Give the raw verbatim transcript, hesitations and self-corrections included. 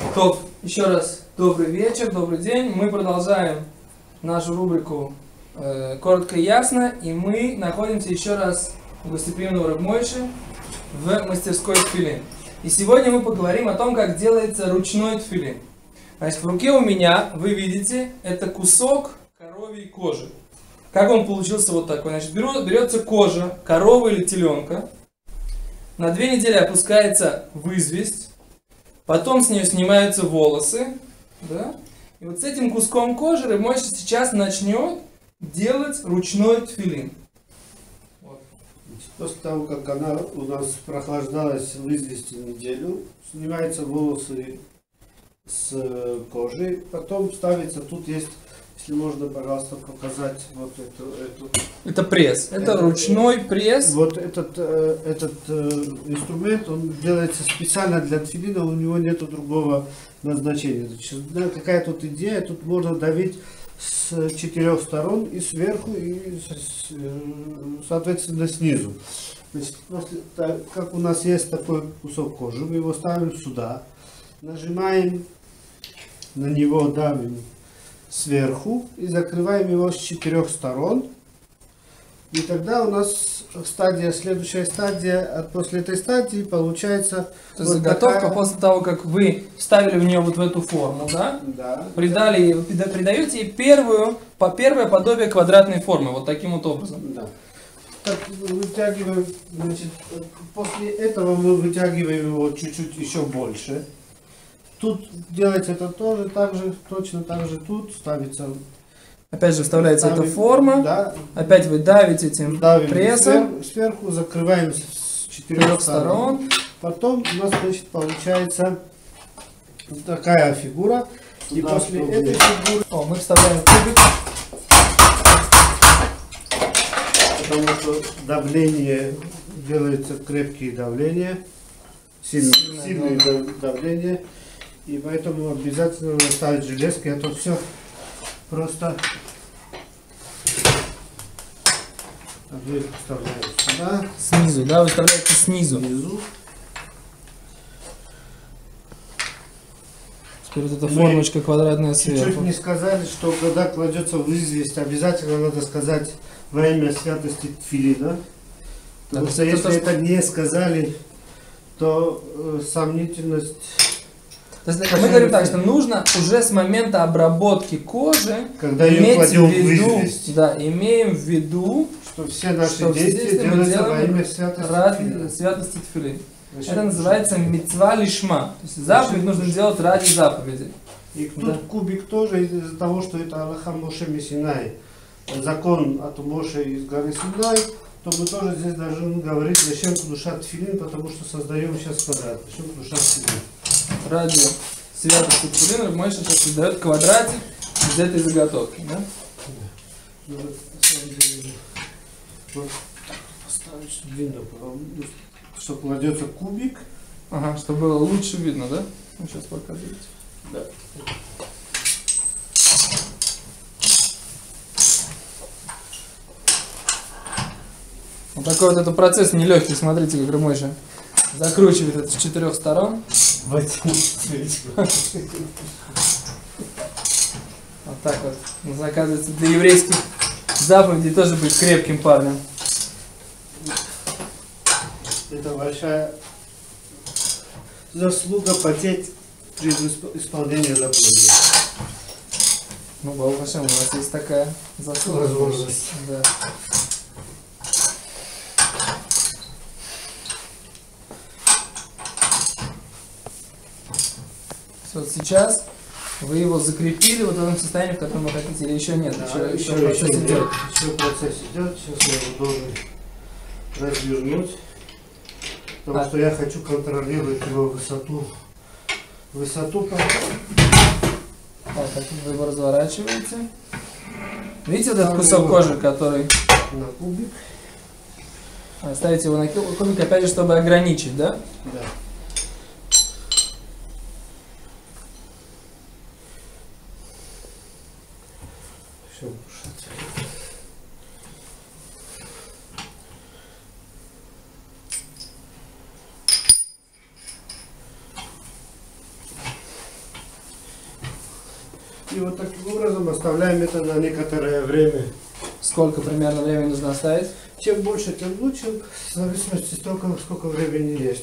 То, еще раз добрый вечер, добрый день. Мы продолжаем нашу рубрику э, «Коротко и ясно», и мы находимся еще раз у гостеприимного Рав Мойши в мастерской тфилин. И сегодня мы поговорим о том, как делается ручной тфилин. Значит, в руке у меня, вы видите, это кусок коровьей кожи. Как он получился вот такой? Значит, беру, берется кожа коровы или теленка, на две недели опускается в известь, потом с нее снимаются волосы, да? И вот с этим куском кожи Рав Мойши сейчас начнет делать ручной тфилин. Вот. После того, как она у нас прохлаждалась в извести неделю, снимаются волосы с кожи, потом ставится, тут есть, если можно, пожалуйста, показать вот эту... эту Это пресс, это, это ручной пресс. Вот этот, этот инструмент, он делается специально для тфилина, у него нет другого назначения. Значит, какая тут идея, тут можно давить с четырех сторон, и сверху, и соответственно снизу. Значит, после, так, как у нас есть такой кусок кожи, мы его ставим сюда, нажимаем на него, давим сверху и закрываем его с четырех сторон. И тогда у нас стадия, следующая стадия, от после этой стадии получается... То есть вот заготовка такая... после того, как вы вставили в нее вот в эту форму, да? Да. Придали, придаете ей первую, по первое подобие квадратной формы, вот таким вот образом. Да. Так, вытягиваем, значит, после этого мы вытягиваем его чуть-чуть еще больше. Тут делается это тоже так же, точно так же тут ставится. Опять же вставляется ставим, эта форма, да, опять вы давите этим прессом. Сверху, сверху закрываем с четырех сторон. Потом у нас, значит, получается такая фигура. Туда и после этой фигуры... О, мы вставляем кубик. Потому что давление, делается крепкие давления, сильные, сильные давления. И поэтому обязательно надо ставить железки, а то все просто вставляем сюда. Снизу, да, выставляете снизу. Снизу. Теперь вот эта формочка Мы квадратная сверху. Чуть-чуть не сказали, что когда кладется в известь, обязательно надо сказать во имя святости тфилина. Потому да, что если то, это не сказали, то э, сомнительность... То есть, мы говорим так, что нужно уже с момента обработки кожи, когда ее кладем в виду, в да, имеем в виду, что все наши что действия делаются во имя святости, святости тфилин. Это называется мицва лишма. То есть заповедь нужно делать ради заповеди. И тут да. Кубик тоже из-за того, что это Аллаха Моше Синай, закон от Моше из горы Синай, то мы тоже здесь должны говорить зачем душа тфилин, потому что создаем сейчас квадрат. Зачем душа тфилин? Ради святости тфилин Рав Мойши сейчас создает квадратик из этой заготовки, да? Да. Вот поставить, чтобы видно, что кладется кубик. Ага, чтобы было лучше видно, да? Ну, сейчас покажите. Да. Вот такой вот этот процесс нелегкий, смотрите, как Рав Мойши закручивает это с четырех сторон. Вот так вот. Нужно, оказывается, для еврейских заповедей тоже быть крепким парнем. Это большая заслуга потеть при исполнении заповедей. Ну, Бог Хашем, у нас есть такая заслуга. Возможность. Да. Вот сейчас вы его закрепили вот в этом состоянии, в котором вы хотите, или еще нет? Да, еще, еще, еще процесс еще идет. Еще процесс идет. Сейчас я его должен развернуть, потому а. что я хочу контролировать его высоту. Высоту. Так, как вы его разворачиваете. Видите вот этот кусок кожи, который... На кубик. Ставите его на кубик, опять же, чтобы ограничить, да? Да. И вот таким образом оставляем это на некоторое время. Сколько примерно времени нужно оставить? Чем больше, тем лучше, в зависимости от того, сколько времени есть.